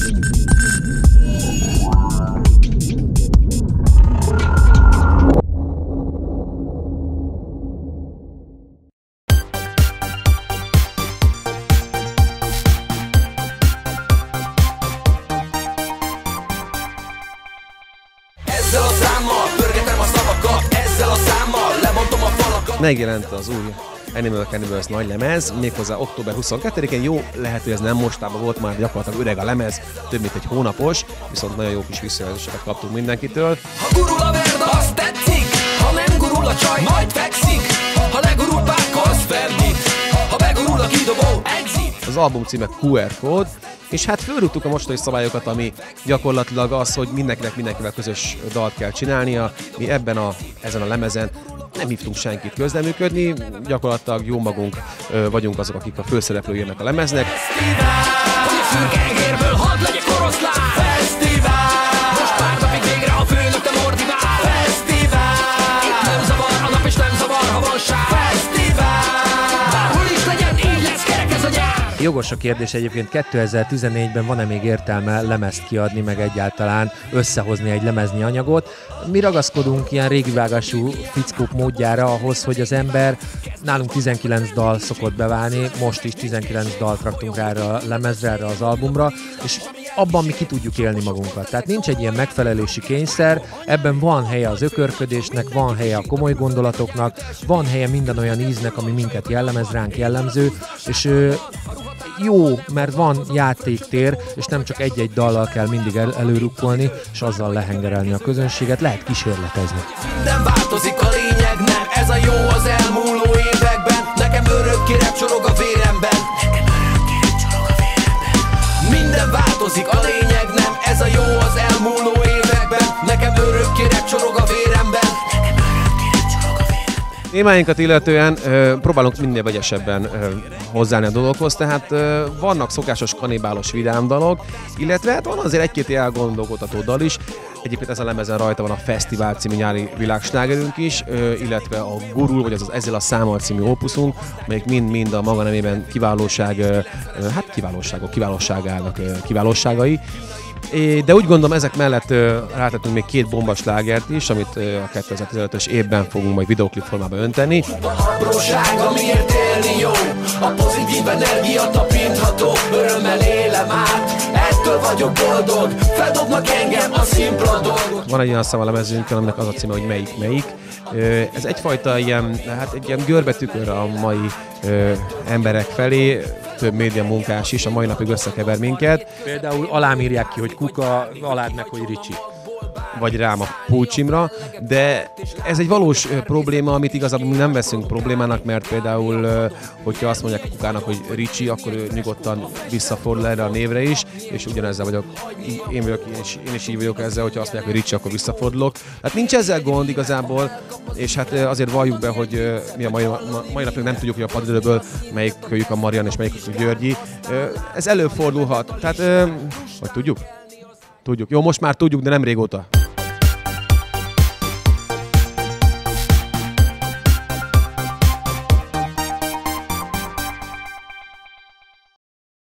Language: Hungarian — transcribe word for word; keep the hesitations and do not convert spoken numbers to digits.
Megjelent az új Animal Cannibals nagy lemez, méghozzá október huszonkettedikén. Jó, lehet, hogy ez nem mostában volt, már gyakorlatilag öreg a lemez, több mint egy hónapos, viszont nagyon jó kis visszajelzéseket kaptunk mindenkitől. Ha gurul a vérd, azt tetszik, ha nem gurul a csaj, majd fekszik, ha legurul bárkolsz, ferdít, ha begurul a kidobó, exit. Az album címe kú er kód, és hát fölrúgtuk a mostani szabályokat, ami gyakorlatilag az, hogy mindenkinek mindenkivel közös dalt kell csinálnia. Mi ebben a, ezen a lemezen nem hívtunk senkit közleműködni, gyakorlatilag jó magunk ö, vagyunk azok, akik a főszereplői jönnek a lemeznek. Fesztivál, hogy a szürke-egérből hadd legyek oroszlán. Fesztivál, most pár napig végre a főnök te mordivál. Fesztivál, itt nem zavar a nap és nem zavar, ha van sár. Fesztivál, bárhol is legyen, így lesz kerek ez a nyár. Jogos a kérdés egyébként, kétezer-tizennégyben van-e még értelme lemezt kiadni, meg egyáltalán összehozni egy lemeznyi anyagot? Mi ragaszkodunk ilyen régivágású fickók módjára ahhoz, hogy az ember, nálunk tizenkilenc dal szokott beválni, most is tizenkilenc dalt raktunk rá erre a lemezre, erre az albumra, és abban mi ki tudjuk élni magunkat. Tehát nincs egy ilyen megfelelési kényszer, ebben van helye az ökörködésnek, van helye a komoly gondolatoknak, van helye minden olyan íznek, ami minket jellemez, ránk jellemző, és ö, jó, mert van játéktér, és nem csak egy-egy dallal kell mindig el- előrukkolni, és azzal lehengerelni a közönséget, lehet kísérletezni. Nem változik a lényeg, nem, ez a jó az elmúló években, nekem örökké repcsorog a véremben. Minden változik a lényeg, nem, ez a jó az elmúló években, nekem örökké repcsorog a véremben. Témáinkat illetően ö, próbálunk minél vegyesebben ö, hozzáállni a dologhoz, tehát ö, vannak szokásos kanibálos vidám dalok, illetve hát van azért egy-két elgondolkodható dal is. Egyébként ezen a lemezen rajta van a Fesztivál című nyári világslágerünk is, ö, illetve a Gurul, vagy az, az Ezzel a Számmal című opuszunk, amelyik mind-mind a maga nemében kiválóság, ö, hát kiválóságok, kiválóságának ö, kiválóságai. De úgy gondolom, ezek mellett rátettünk még két bombaslágert is, amit a kétezer-tizenötös évben fogunk majd videoklip formában önteni. Apróság, amiért élni jó, a pozitív energia tapintható, örömmel élem át, ettől vagyok boldog, feldobnak engem a szimpla dolgok. Van egy olyan szám a lemezünkön, aminek az a címe, hogy melyik melyik. Ez egyfajta ilyen, hát egy ilyen görbetükör a mai ö, emberek felé, több média munkás is a mai napig összekever minket. Például alám írják ki, hogy Kuka, alád meg, hogy Ricsi. Vagy rám a pulcsimra, de ez egy valós ö, probléma, amit igazából mi nem veszünk problémának, mert például, ö, hogyha azt mondják a Kukának, hogy Ricsi, akkor ő nyugodtan visszafordul erre a névre is, és ugyanezzel vagyok, én, vagyok, én, is, én is így vagyok ezzel, hogyha azt mondják, hogy Ricsi, akkor visszafordulok. Hát nincs ezzel gond igazából, és hát ö, azért valljuk be, hogy ö, mi a mai, ma, mai napig nem tudjuk, hogy a padidőből melyik kölyük a Marian és melyik a Györgyi. Ö, ez előfordulhat, tehát, ö, vagy tudjuk? Tudjuk. Jó, most már tudjuk, de nem régóta.